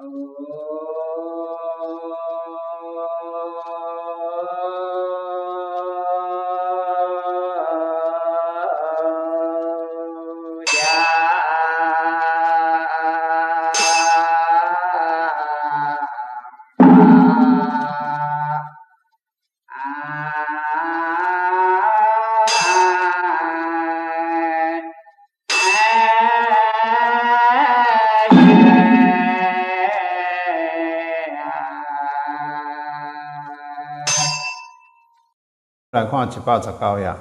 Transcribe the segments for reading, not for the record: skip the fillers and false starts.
来看119页，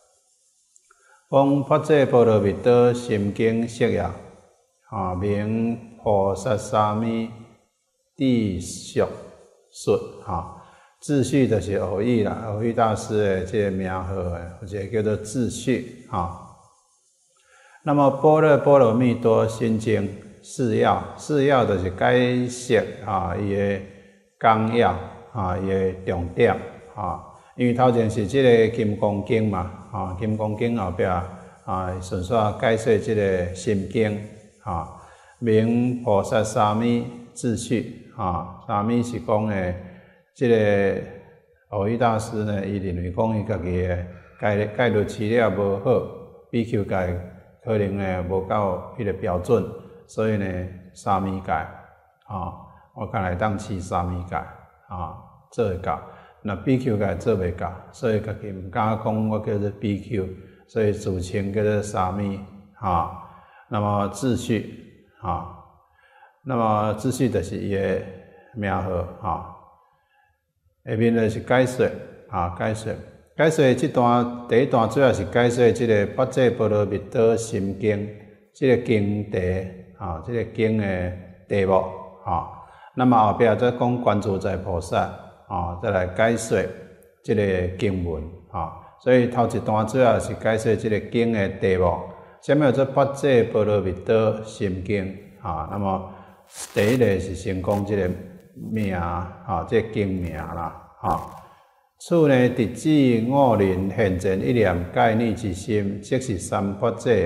讲发这波罗蜜多心经释义，名菩萨沙弥地续述，秩序就是蕅益啦，蕅益大师的这个名号的，或者叫做秩序那么般若波罗蜜多心经释要，释要就是解释伊的纲要伊的重点因为头前是这个金刚经嘛，金刚经后壁顺续解说这个心经名菩萨沙弥秩序沙弥是讲的这个蕅益大师呢，伊认为讲伊家己的戒律持了无好，比丘戒可能呢无够迄个标准，所以呢沙弥戒我看来当持沙弥戒做会到。那比丘戒做袂到，所以家己毋敢讲我叫做比丘，所以自称叫做沙弥那么秩序那么秩序就是伊的名号下面就是解说解说这段第一段主要是解说这个发这波罗蜜多心经这个经题这个经的题目那么后壁再讲观自在菩萨再来解说这个经文所以头一段主要是解说这个经的题目，什么叫做发这波罗蜜多心经那么第一个是先讲这个名这个经名啦此呢直指五轮现前一念戒逆之心，即是三发这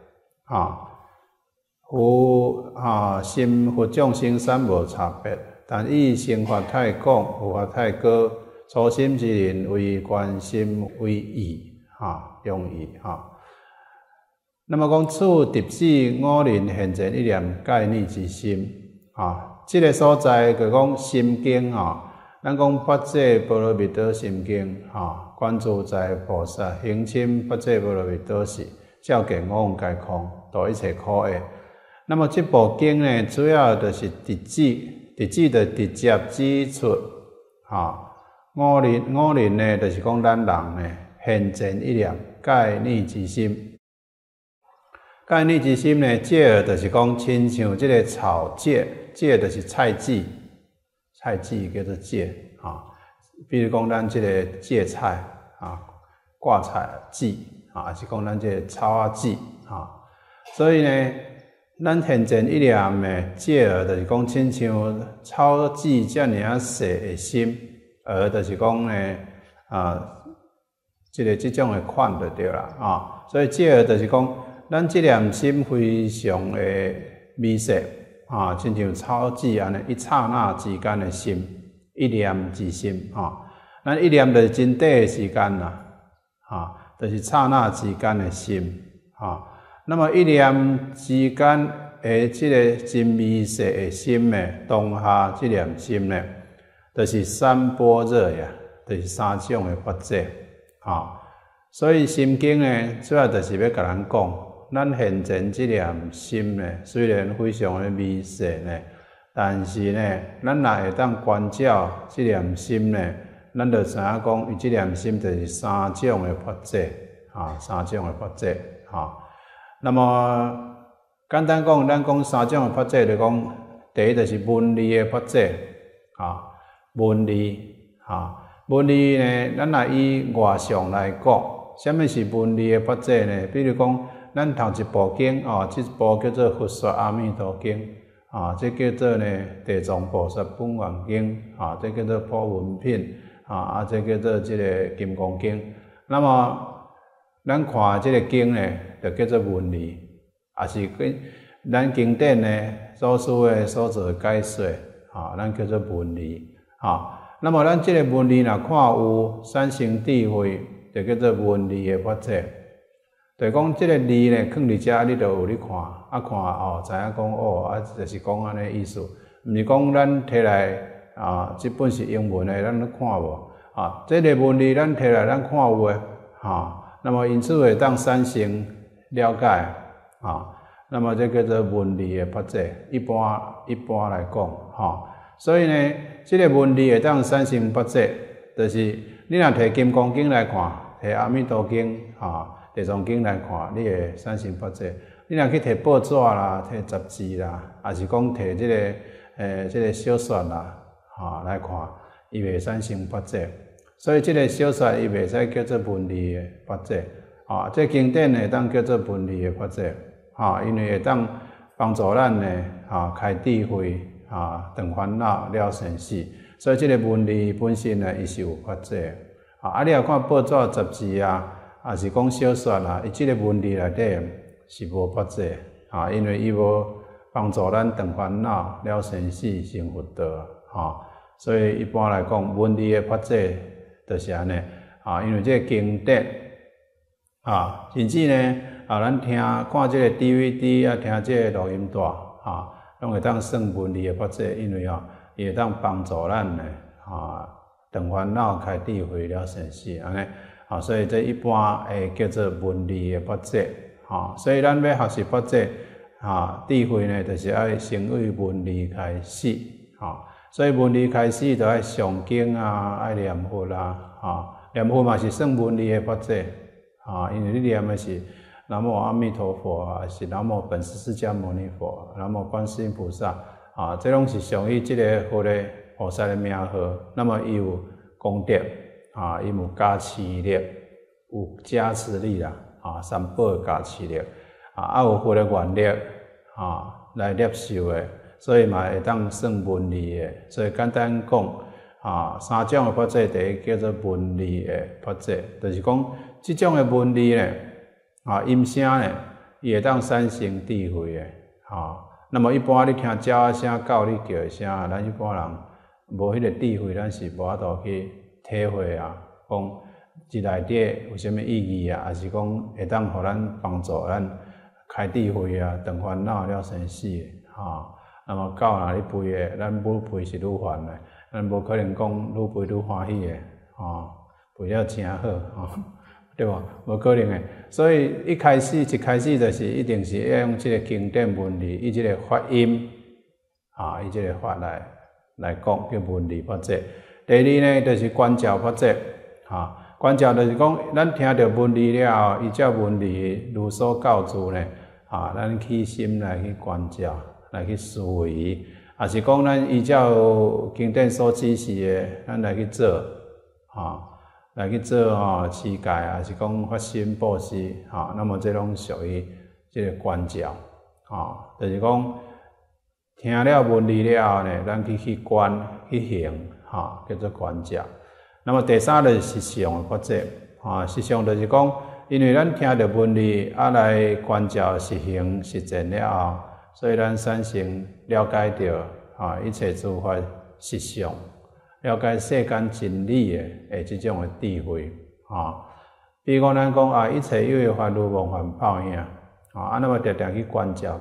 心佛众生三无差别，但以生法太广，佛法太高，初心之人为观心为义用意那么讲此直指五轮现前一念戒逆之心这个所在就讲心经咱讲发这波罗蜜多心经观自在菩萨行深发这波罗蜜多时，照见五蕴皆空，度一切苦厄。那么这部经呢，主要就是直指的直接指出五轮呢，就是讲咱人呢现前一念戒逆之心。戒逆之心呢，戒就是讲亲像这个草芥，芥就是菜籽叫做芥比如讲咱这个芥菜挂菜籽还是讲咱这个草仔籽所以呢，咱现前一念的戒就是讲亲像草籽遮尔啊细的心，就是讲呢这种的款就对啦所以戒就是讲咱这念心非常的微细亲像草籽安尼一刹那之间的心，一念之心咱一念就是真短的时间啦就是刹那之间的心那么一念之间的这个真微细的心呢，当下这念心呢，就是三般若呀，就是三种的法则所以心经呢，主要就是要甲咱讲，咱现前这念心呢，虽然非常的微细呢，但是呢，咱若会当观照这念心呢，咱就知影讲，伊这念心就是三种的法则三种的法则那么简单讲，咱讲三种的法则，就讲第一就是文理的法则文理文理呢，咱若以外相来讲，什么是文理的法则呢？比如讲，咱头一部经这部叫做《佛说阿弥陀经》这叫做呢《地藏菩萨本愿经》这叫做《普文品》这叫做这个《金刚经》。那么咱看这个经呢，就叫做文理，也是咱经典呢所需的所做解说，咱叫做文理，那么咱这个文理若看有产生智慧，就叫做文理的发展。就是讲这个理呢，放伫遮，你就有咧看，看知影讲就是讲安尼意思，毋是讲咱摕来这本是英文的，咱咧看无这个文理咱摕来咱看有诶那么因此会当产生了解那么这叫做文理的发展。一般来讲所以呢，这个文理会当产生发展，就是你若摕《金刚经》来看，摕《阿弥陀经》地藏经来看，你会产生发展。你若去摕报纸啦、摕杂志啦，还是讲摕这个小说啦，来看，伊袂产生发展。所以这个小说伊袂使叫做文理的发展。这经典会当叫做文理的发展。因为会当帮助咱呢开智慧断烦恼了生死。所以这个文理本身呢，伊是有发展。你若看报纸、杂志也是讲小说伊即个文理内底是无发展因为伊无帮助咱断烦恼、了生死、成佛道所以一般来讲，文理的发展就是安尼因为这个经典甚至呢咱看这个 DVD 听这个录音带拢会当算文理的发展，因为伊会当帮助咱呢断烦恼、开智慧、了生死安尼。所以这一般会叫做文理的发展所以咱要学习发展智慧呢，就是要先为文理开始所以文理开始就要上经要念佛念佛嘛是算文理的发展因为你念的是南无阿弥陀佛还是南无本师释迦牟尼佛、南无观世音菩萨这拢是属于这个佛的菩萨的名号，那么伊有功德伊有加持力，有加持力啦三宝的加持力有佛的愿力来接受的，所以嘛会当算文理的。所以简单讲三种的发展，第一叫做文理的发展，就是讲这种的文理呢音声呢，伊会当产生智慧的那么一般你听鸟仔声、狗你叫的声，咱一般人无迄个智慧，咱是无法度去体会讲这内底有啥物意义还是讲会当互咱帮助咱开智慧断烦恼了生死那么狗若你吠的，咱愈吠是愈烦的，咱无可能讲愈吠愈欢喜的吠了真好对吧？无可能的。所以一开始就是一定是要用这个经典文理，以这个发音以这个法来讲叫文理发展。第二呢，就是观照发展观照就是讲，咱听到文理了后，依照文理如所教诸呢咱起心来去观照，来去思维，还是讲咱依照经典所指示的，咱来去做来去做持戒，还是讲发心布施那么这拢属于这个观照就是讲听了文理了后呢，咱去观去行叫做观照。那么第三就是实相的发展实相就是讲，因为咱听到文理来观照实行实践了后，所以咱产生了解到一切诸法实相，了解世间真理的这种的智慧比如讲咱讲一切有为法如梦幻泡影那么常常去观照。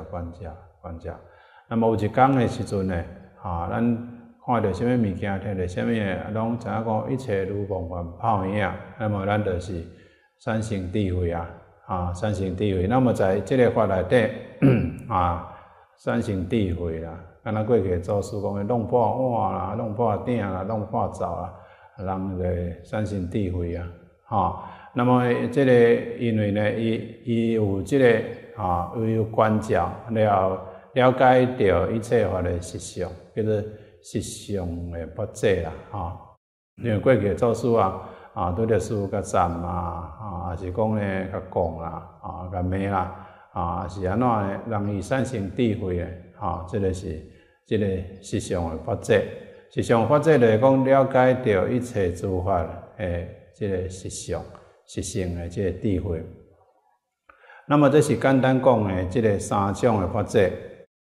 那么有一天的时阵呢咱看到什么物件，听到什么拢知影讲一切如梦幻泡影，那么咱就是产生智慧产生智慧。那么在这个法内底产生智慧啦，敢若过去祖师讲的弄破碗啦、弄破鼎啦、弄破灶啦，人就产生智慧那么这个因为呢，伊有这个有观照了解到一切法的实相，叫做实相的发展啦因为过去祖师拄着师父甲赞还是讲呢甲讲啦甲骂啦还是安怎呢，让伊产生智慧的这个是这个实相的发展。实相发展就是讲了解到一切诸法的这个实相实性的这个智慧。那么这是简单讲的这个三种的发展。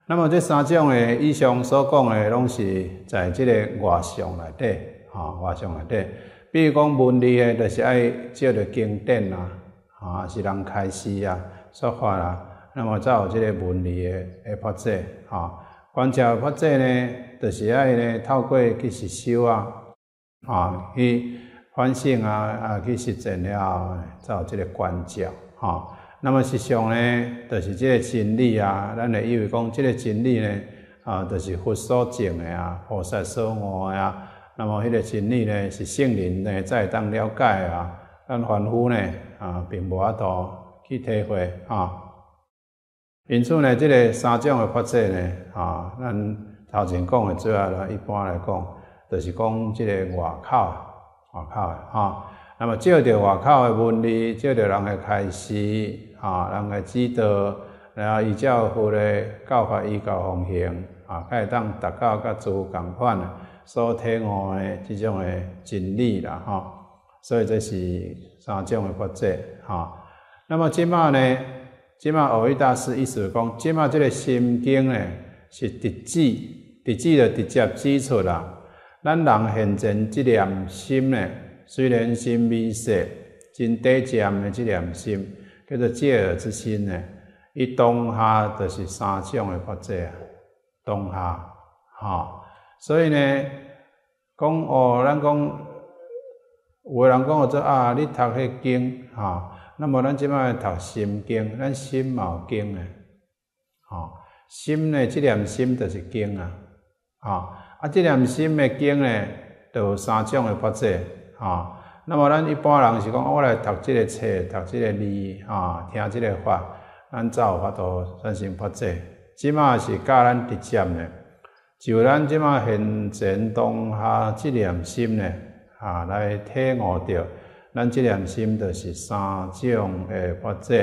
那么这三种的以上所讲的，拢是在这个外相内底，外相内底。比如讲文理的，就是爱照着经典啊，是人开示啊、说法啦，那么才有这个文理的法则，观照法则呢，就是爱呢透过去实修啊，去反省啊，去实践了后，才有这个观照，那么实际上呢，就是这个真理啊，咱会以为讲这个真理呢，就是佛所证的啊，菩萨所悟的啊。那么迄个真理呢，是圣人呢才会当了解啊。咱凡夫呢，并无法度去体会因此呢，这个三种的法则呢，咱头前讲的主要来一般来讲，就是讲这个外口的那么照着外口的文理，照着人的开示，人的指导，然后依照佛的教法依教奉行，才会当达到甲诸共款所体悟的这种的真理啦，所以这是三种的法则，那么即马呢，即马蕅益大师意思讲，即马这个心经呢是直指就直接指出啦，咱人现前这念心呢。虽然心微细，真短暂的这念心，叫做借耳之心呢。伊当下就是三种的法则，当下，所以呢，讲咱讲，有个人讲做你读迄经，那么咱即摆读心经，咱心嘛有经诶，心呢，这念心就是经这念心的经呢，就有三种的法则。那么咱一般人是讲，我来读这个册，读这个字，听这个法，咱才有法度产生法则。即马是教咱直接呢，就咱即马现前当下这念心呢，来体悟着，咱这念心就是三种的法则。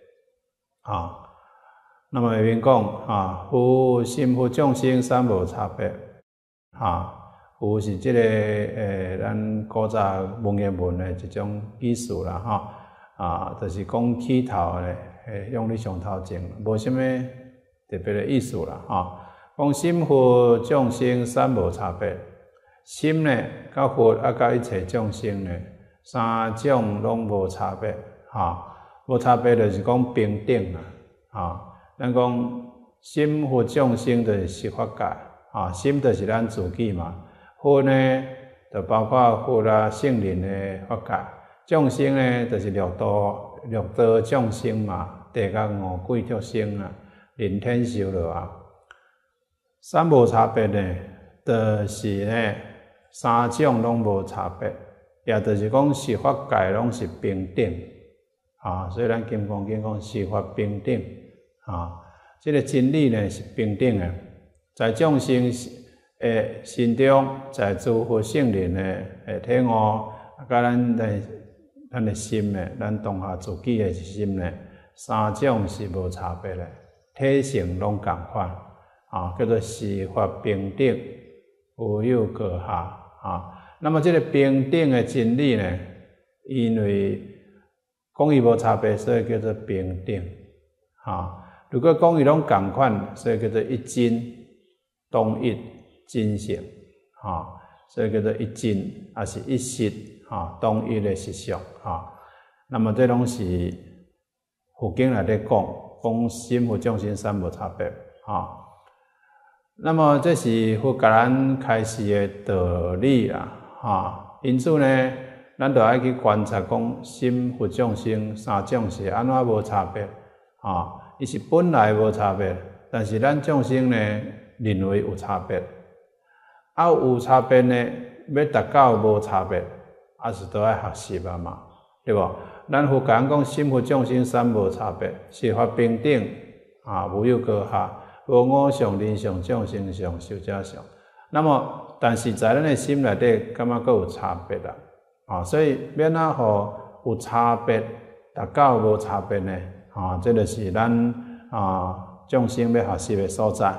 那么下面讲，佛心佛众生三无差别，佛是这个咱古早文言文的一种意思啦，就是讲起头咧，用你上头前，无什么特别的意思啦，讲心佛众生三无差别，心呢，甲佛甲一切众生呢，三种拢无差别，无差别就是讲平等啦，咱讲心佛众生就是十法界，心就是咱自己嘛。佛呢，就包括佛啦、圣人的法界；众生呢，就是六道众生嘛，地狱五鬼畜生啊，人天修罗啊。三无差别呢，就是呢三种拢无差别，也就是讲十法界拢是平等所以咱金刚经讲十法平等这个真理呢是平等的，在众生心中，在诸佛圣人的体悟，甲咱的心呢，咱当下自己的心呢，三种是无差别的，体性拢共款，叫做十法平等，无有高下那么这个平等的真理呢，因为讲伊无差别，所以叫做平等如果讲伊拢共款，所以叫做一真当一。真性所以叫做一真，也是一实当一的实相那么这拢是佛经内底讲心佛众生三无差别那么这是佛教咱开示的道理啦因此呢，咱就要去观察讲心佛众生三种是安怎无差别伊是本来无差别，但是咱众生呢认为有差别。有差别呢，要达到无差别，也是都要学习嘛，对无？咱佛讲心佛众生三无差别，十法平等无有高下，无我相、人相、众生相、寿者相。那么，但是在咱的心内底，感觉佫有差别啦，所以免互有差别，达到无差别呢，这就是咱众生要学习的所在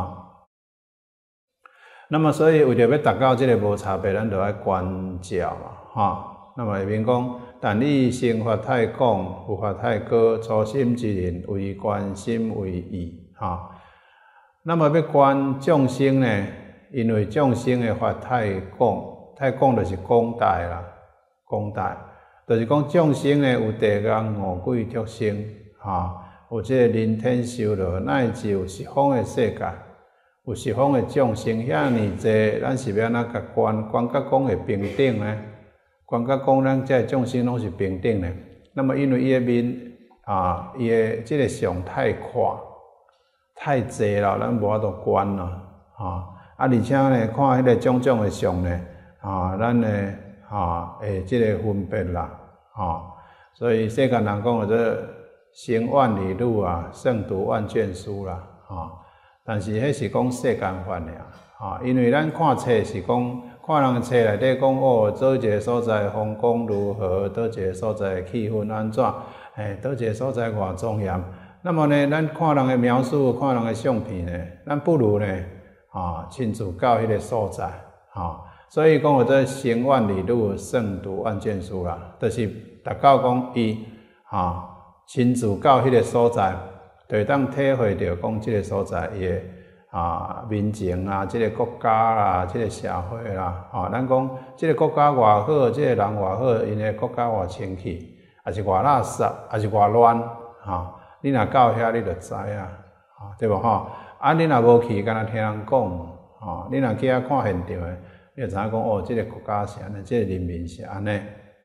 那么，所以为着要达到这个无差别，咱就要观照嘛，那么下面讲，但以生法太广，佛法太高，初心之人为观心为义， 那么要观众生呢？因为众生的法太广，太广就是广大啦，广大，就是讲众生呢有地宫五鬼畜生，有这个人天修罗，乃至有十方的世界，有十方的众生，遐尼济，咱是要安怎甲观？观甲讲会平等呢？观甲讲咱这众生拢是平等的。那么因为伊的面伊的这个相太宽、太济了，咱无法度观啦，而且呢，看迄个种种的相呢，咱呢，会即个分别啦，所以世间人讲这行万里路啊，胜读万卷书啦，但是迄是讲世间法尔，因为咱看册是讲。看人册内底讲倒一个所在风光如何，倒一个所在气氛安怎，倒一个所在偌庄严。那么呢，咱看人的描述，看人的相片呢，咱不如呢，亲自到迄个所在，所以讲这行万里路，胜读万卷书啦，就是达到讲伊，亲自到迄个所在，就会当体会到讲即个所在伊的。民情啊，即个国家啦，即个社会啦，咱讲即个国家偌好，即个人偌好，因个国家偌清气，还是偌垃圾，还是偌乱，你若到遐，你就知啊，对无你若无去，敢若听人讲，你若去遐看现场的，你就知影讲即个国家是安尼，即个人民是安尼。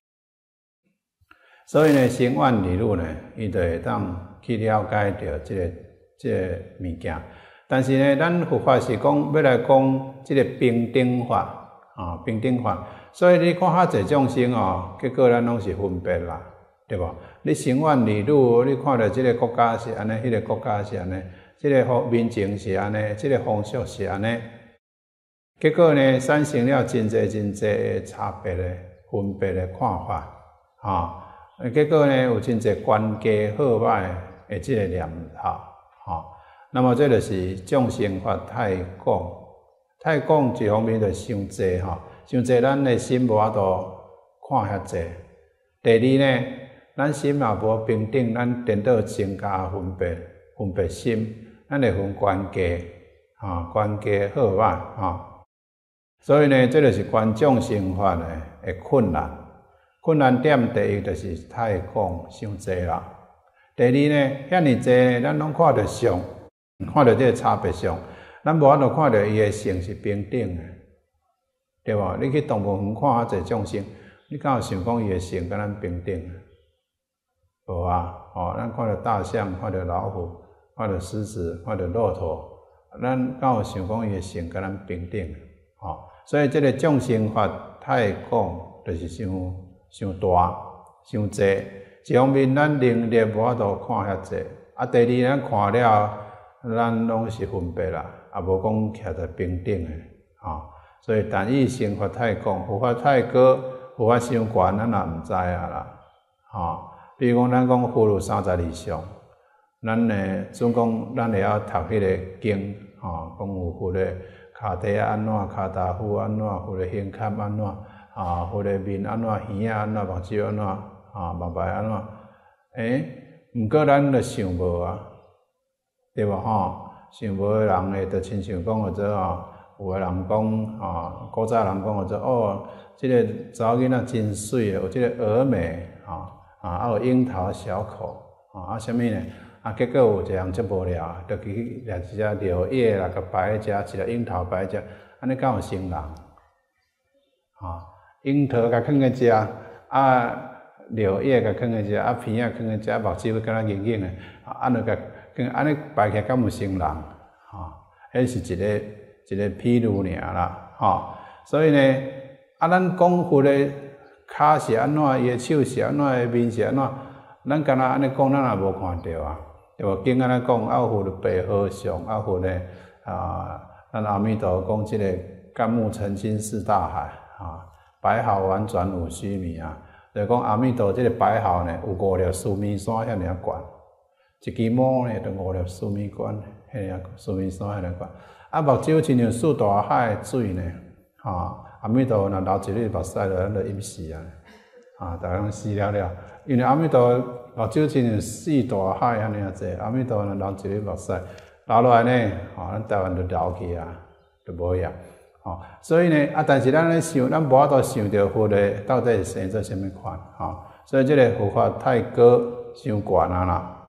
所以呢，行万里路呢，伊就会当去了解到即个物件。但是呢，咱佛法是讲要来讲即个平等法，平等法。所以你看遐济众生结果咱拢是分别啦，对无？你行万里路，你看到即个国家是安尼，迄个国家是安尼，即个民情是安尼，即个风俗是安尼。结果呢，产生了真济的差别的分别的看法，结果呢，有真济关系好歹的即个念头，那么这就是众生法太广，太广一方面就伤济伤济咱的心无法度看遐济。第二呢，咱心也无平等，咱颠倒增加分别心，咱会分关系，关系好歹所以呢，这就是观众生法的困难。困难点第一就是太广伤济啦。第二呢，遐尼济咱拢看到相。看到这个差别相，咱无法度看到伊的性是平等的，对无？你去动物园看遐济众生，你敢有想讲伊的性甲咱平等？无啊！咱看到大象，看到老虎，看到狮子，看到骆驼，咱敢有想讲伊的性甲咱平等？所以这个众生法太广，就是伤大、伤济。一方面咱能力无法度看遐济，第二咱看了。咱拢是分别啦，也无讲徛在平等的，所以但以生法太广，佛法太高，佛法伤悬，咱也毋知啊啦，比如讲咱讲佛有32相，咱呢总讲咱会晓读迄个经，讲有佛的骹地安怎，骹踏夫安怎，佛的胸坎安怎，佛的面安怎，耳仔安怎，目睭安怎，目白安怎，毋过咱就想无啊。对无想无的人呢，就亲像讲者有的人讲古早人讲者即个查某囡仔真水有即个峨眉有樱桃小口啥物呢？结果有一个人足无聊，就去掠一只柳叶啦，甲摆在遮，一个樱桃摆在遮，安尼敢有成人？樱桃甲放在遮，柳叶甲放在遮，片仔放在遮，目睭敢若硬硬的，安尼摆起来敢有成人？迄是一个譬喻尔啦，所以呢，咱讲佛的骹是安怎，伊的手是安怎，伊的面是安怎，咱敢若安尼讲，咱也无看到啊。对无？经安尼讲，佛的白和尚，佛的咱阿弥陀讲，即个干木澄清四大海白毫婉转五须弥就是讲阿弥陀即个白毫呢，有5粒须弥山遐尔悬。一支毛呢，就5粒须弥管，遐须弥山遐悬。目睭亲像四大海的水呢，阿弥陀若流一粒目屎落，咱就淹死啊！大家拢死了，因为阿弥陀目睭亲像四大海安尼济，阿弥陀若流一粒目屎， 留落来呢，咱台湾就留去啊，就无呀。所以呢，但是咱咧想，咱无法度想到佛咧到底是生做什么款，所以这个佛法太高伤悬啦。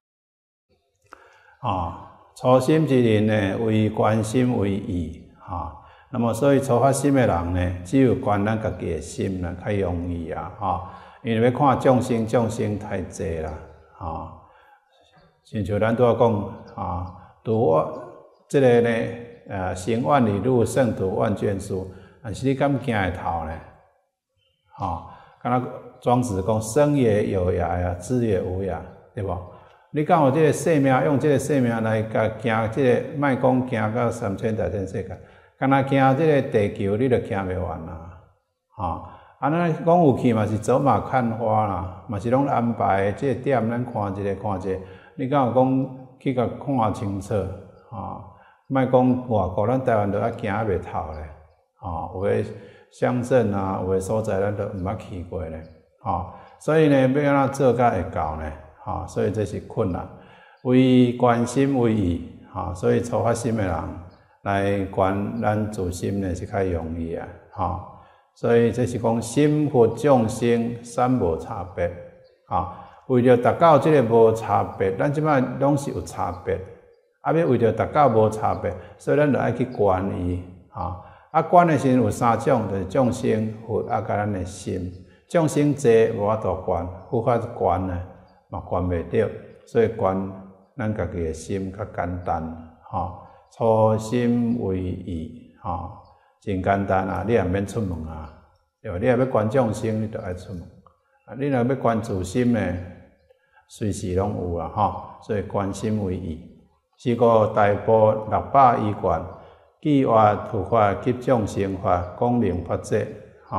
初心之人呢，为观心为义，那么所以初发心的人呢，只有观咱家己的心啦，较容易啊，因为要看众生太济啦，亲像咱拄仔讲，拄这个呢，行万里路，胜读万卷书，但是你敢行会透呢？敢若庄子讲，生也有涯呀，知也无涯，对无？你敢有这个生命，用这个生命来甲行这个，莫讲行到3000大千世界，敢若行这个地球，你就行袂完啦，安尼讲有去嘛是走马看花啦，嘛是拢安排这个点，咱看一个，你敢有讲去甲看清楚，莫讲外国，咱台湾都还行袂透咧，有诶乡镇啊，有诶所在咱都毋捌去过咧，所以呢，要安怎做甲会到呢？所以这是困难。为观心为义，所以初发心的人来观咱自心呢是较容易啊，所以这是讲心佛众生三无差别，为了达到这个无差别，咱即摆拢是有差别。要为着达到无差别，所以咱就爱去观伊，观的时有3种，就是众生、佛甲咱的心。众生济无法度观，佛法观呢嘛观袂着，所以观咱家己的心较简单，初心为义，真简单啊！你也免出门啊，对吧？你若要观众生，你就爱出门。你若要观自心呢，随时拢有啊，所以观心为义。是故大部600余卷，记话护法及众生法，讲明法界，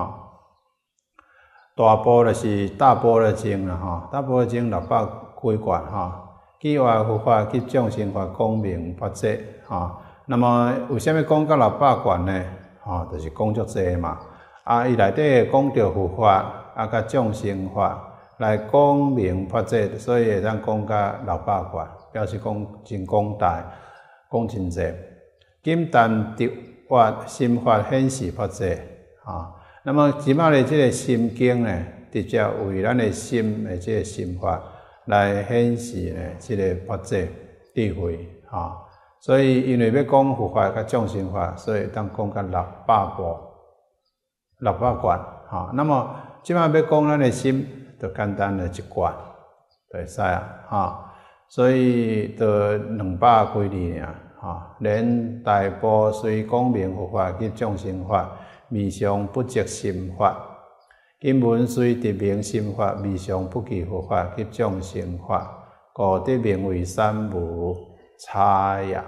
大部就是大般若经啦，大般若经600几卷，记话护法及众生法，讲明法界，那么为什么讲到600卷呢？就是讲足济嘛，伊内底讲到护法甲众生法来讲明法界，所以会当讲到600卷。表示讲真广大，讲真济。今但得法心法显示法界，那么即摆的这个心经呢，直接为咱的心的这个心法来显示呢，这个法界智慧，所以因为要讲护法甲众生法，所以当讲到600部、600卷，那么即摆要讲咱的心，就简单的一卷就会使啊，所以就200几字尔，连大部虽讲明护法及众生法，未尝不值心法；经文虽得明心法，未尝不记护法及众生法，故得名为三无差也。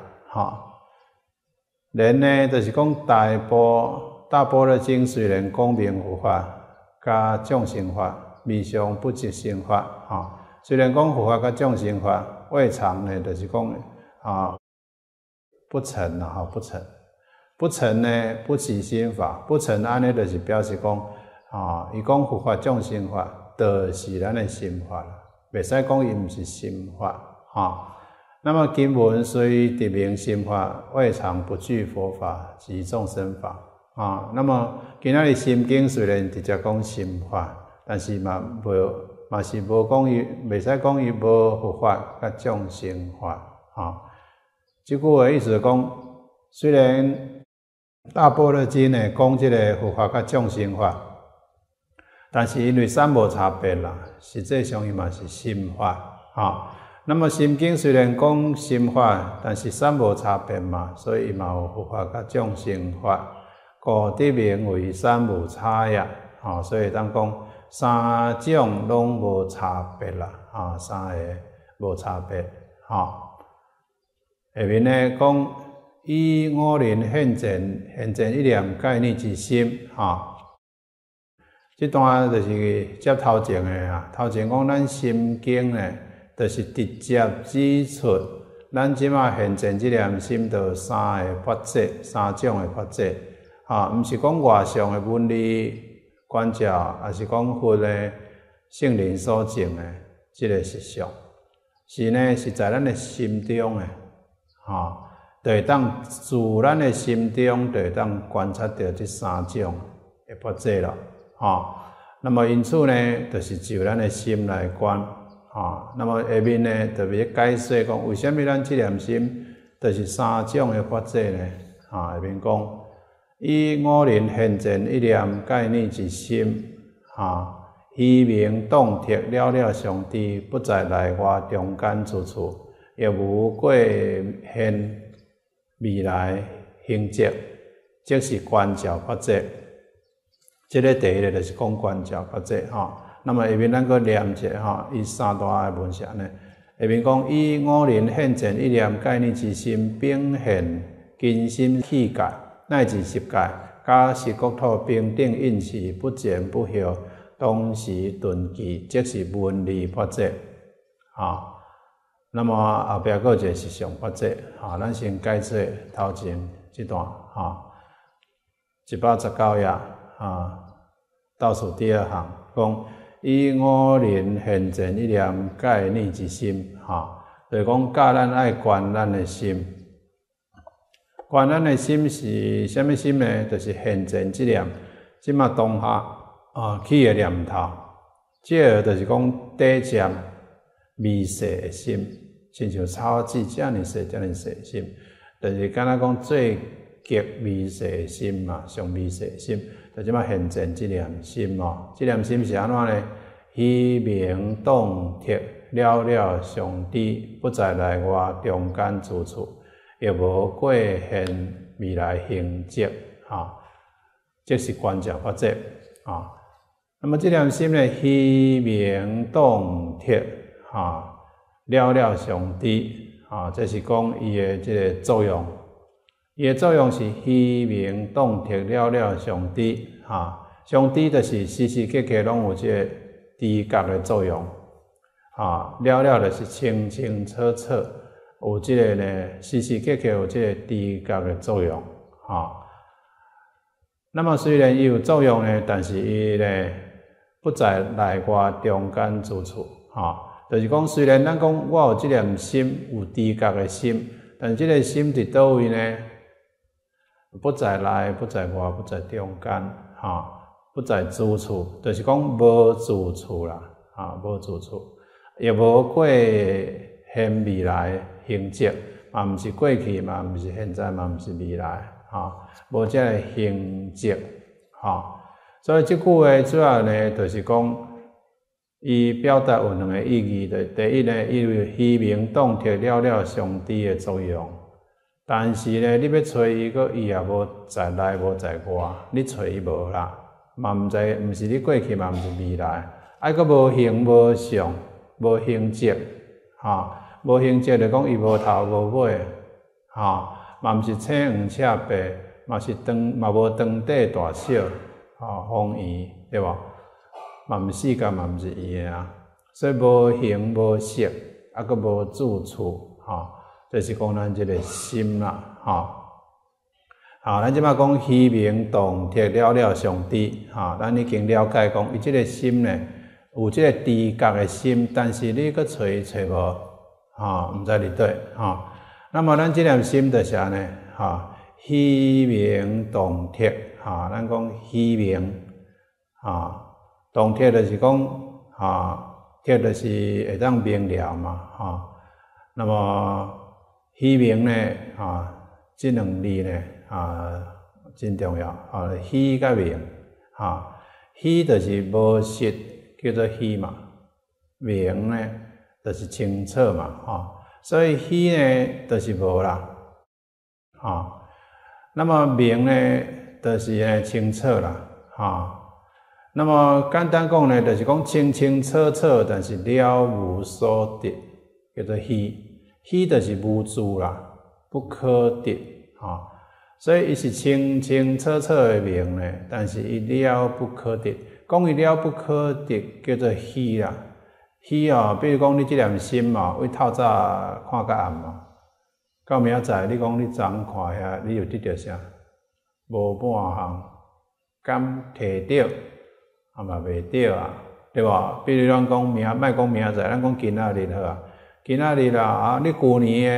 连呢，就是讲大般若经虽然讲明护法加众生法，未尝不值心法，虽然讲护法甲众生法未尝呢，就是讲不成啦，不成呢，不起心法，不成安尼就是表示讲伊讲护法众生法，就是咱的心法啦，袂使讲伊毋是心法那么经文虽得明心法，未尝不具佛法及众生法那么今仔日心经虽然直接讲心法，但是嘛是无讲伊，袂使讲伊无护法甲众生法即句话意思是讲，虽然大般若经呢讲即个护法甲众生法，但是因为三无差别啦，实际上伊嘛是心法那么心经虽然讲心法，但是三无差别嘛，所以伊嘛有护法甲众生法，故得名为三无差也所以当讲。3种拢无差别啦，3个无差别下面呢讲以五轮现前一念概念之心这段就是接头前的头前讲咱心经呢，就是直接指出咱即马现前这念心的3个法界，3种的法界毋是讲外相的文理。观照，也是讲佛的圣灵所证的这个实相，是呢是在咱的心中的就会当自咱的心中，就会当观察到这3种的法则了，那么因此呢，就是就咱的心来观，那么下面呢，特别解释讲，为什么咱这念心就是3种的法则呢？下面讲，以五轮现前一念概念之心，虚名动铁了了上智，不在内外中间之处，亦无过现未来行迹，即是观照法则。这个第一个就是讲观照法则那么下面咱个念一下伊3大的文章呢。下面讲以五轮现前一念概念之心，并现金心气界，乃至十界，甲十国土平等应时，不前不后，当时顿期，即是文理法则那么后壁还有一个实相法则咱先解释头前这段119页倒数第2行讲以五轮现前一念概念之心就是讲教咱爱观咱的心，观咱的心是啥物心呢？就是现前这念，即马当下起的念头，这个就是讲短暂微细的心，亲像草籽这样细的心，就是敢若讲最极微细的心嘛，上微细的心，就即马现前这念心这念心是安怎呢？虚名动铁了了上智，不在内外中间之处，亦无过现未来行迹即是观照法则那么这念心呢，虚名动铁了了上智这是讲伊的这个作用。伊的作用是虚名动铁了了上智上智就是时时刻刻拢有这个知觉的作用了了就是清清楚楚，有这个呢时时刻刻有这个知觉的作用那么虽然伊有作用呢，但是伊呢不在内外中间之处就是讲虽然咱讲我有这念心，有知觉的心，但是这个心伫倒位呢？不在内，不在外，不在中间不在之处，就是讲无之处啦无之处，也无过现未来行迹嘛，毋是过去嘛，毋是现在嘛，毋是未来无这个行迹所以这句话主要呢，就是讲伊表达有2个意义的。第一呢，伊有虚名动铁了了上智的作用，但是呢，你要找伊个伊也无在内，无在外，你找伊无啦，嘛毋是你过去嘛，毋是未来，搁无形无相，无形迹无形迹就讲伊无头无尾嘛毋是青黄赤白，嘛无长短大小方圆，对无？嘛毋是世间，嘛毋是伊的所以无形无色，搁无住处这是讲咱这个心啦咱即摆讲虚名动铁了了上智咱已经了解讲伊这个心呢，有这个知觉的心，但是你搁找伊找无毋知伫倒那么咱这念心就是安尼虚名动铁咱讲虚名动铁就是讲铁就是会当明了嘛那么虚名呢这2字呢真重要虚甲名虚就是无实，叫做虚嘛，名呢就是清楚嘛所以虚呢就是无啦那么名呢就是清楚啦那么简单讲呢，就是讲清清楚楚，但是了无所得，叫做虚。虚就是无助啦，不可得所以伊是清清楚楚的名呢，但是伊了不可得。讲伊了不可得，叫做虚啦。虚比如讲你这念心为透早看到暗到明仔载你讲你昨看遐，你有得到啥？无半项，敢摕到？嘛袂着对无？比如咱讲莫讲明仔载，咱讲今仔日好今仔日你旧年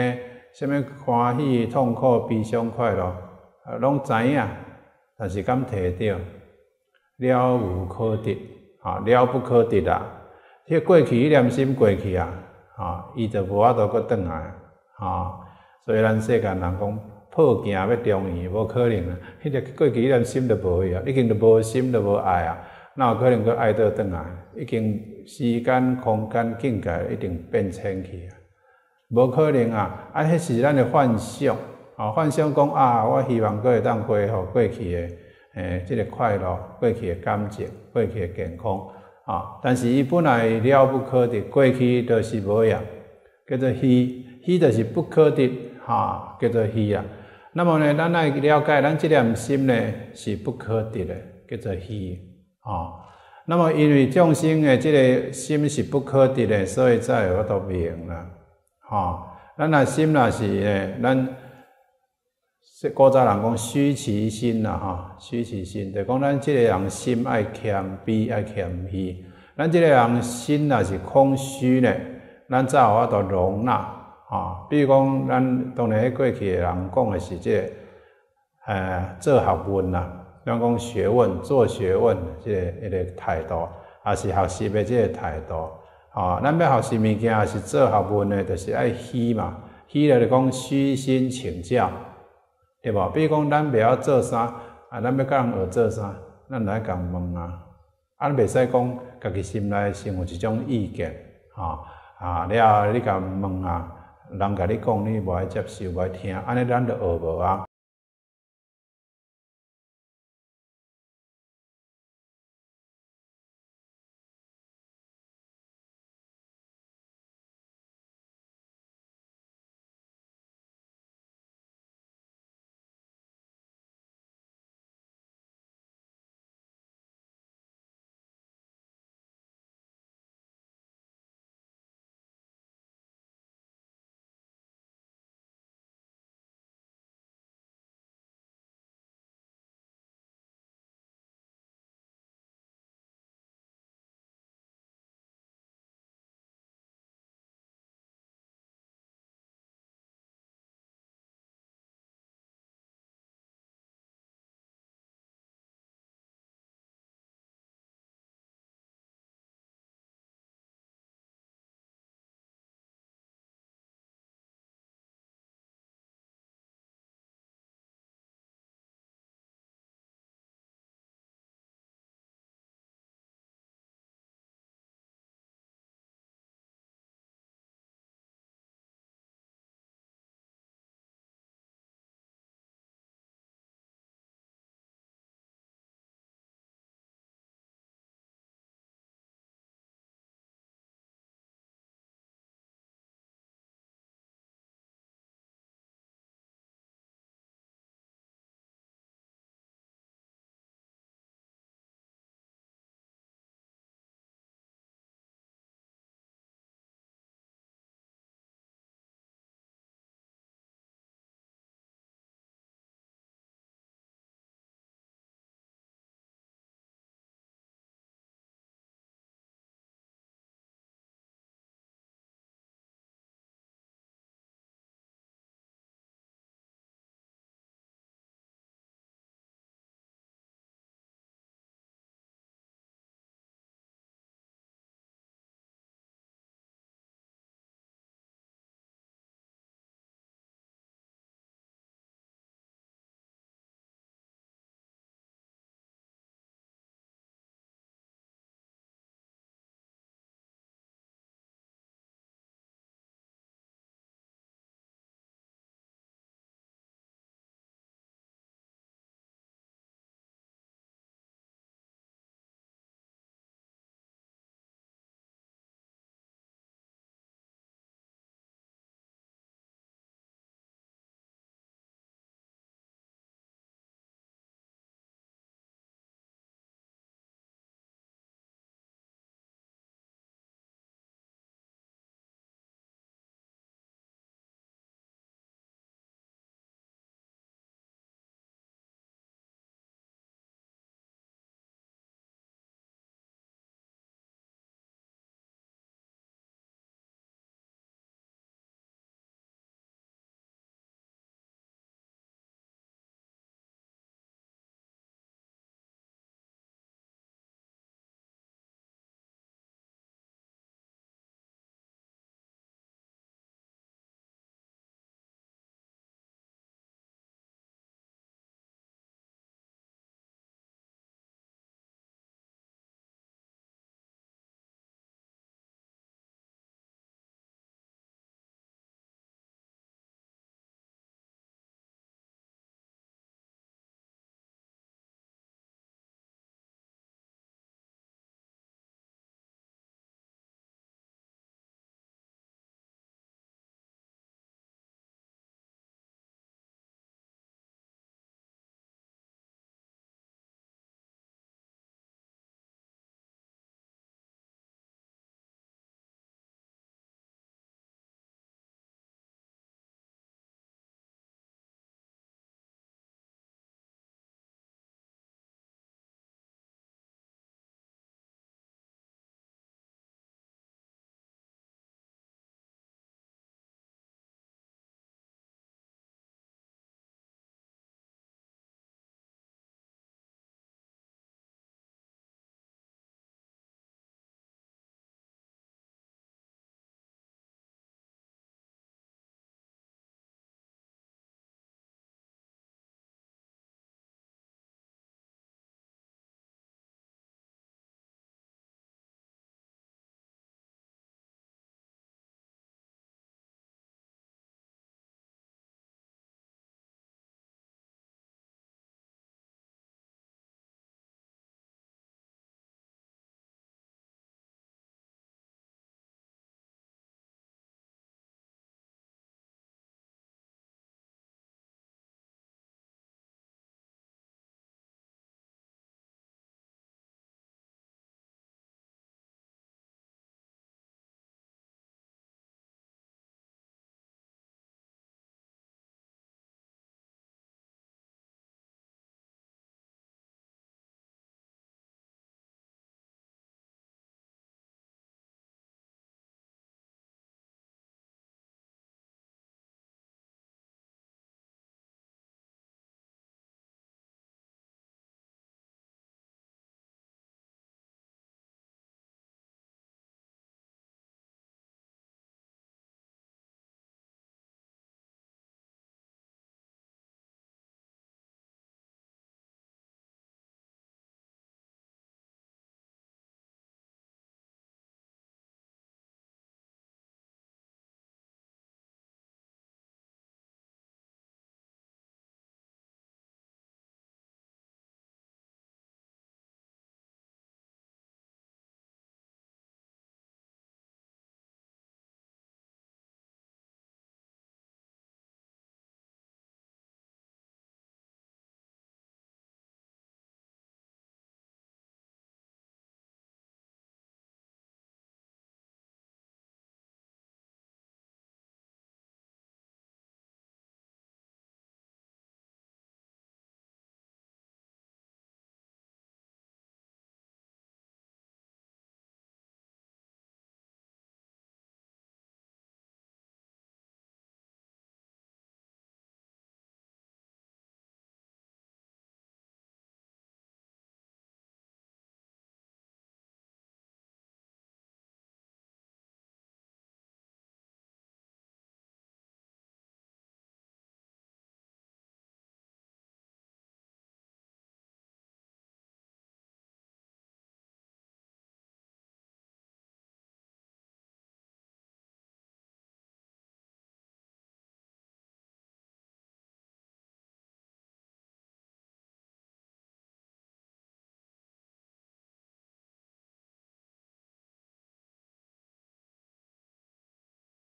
什么欢喜、痛苦、悲伤、快乐，拢知影，但是敢摕到，了无可得，了不可得啦。迄过去迄念心过去啊，伊就无法度搁转来，所以咱世间人讲破镜要重圆，无可能啊。迄个过去迄念心就无去啊，已经就无心就无爱啊，哪有可能搁爱倒转来？已经时间、空间、境界一定变迁去啊，无可能啊！迄是咱的幻想，幻想讲我希望搁会当恢复过去的即个快乐，过去的感情，过去的健康但是伊本来了不可得，过去就是无样，叫做虚，虚就是不可得叫做虚啊。那么呢，咱来了解，咱这念心呢是不可得的，叫做虚那么因为众生的这个心是不可得的，所以才有法度明啦。咱若心若是咱古早人讲虚其心啦，虚其心，就讲咱这个人心爱谦卑，爱谦虚。咱这个人心若是空虚呢，咱才有法度容纳比如讲，咱当然过去的人讲的是这个做学问啦。咱讲学问、做学问，即个态度，也是学习的即个态度。咱要学习物件，也是做学问的，就是爱虚嘛。虚就是讲虚心请教，对无？比如讲，咱袂晓做啥，咱要甲人学做啥，咱来甲人问咱袂使讲家己心内先有一种意见，了后你甲人问人甲你讲，你无爱接受，无爱听，安尼咱就学无啊。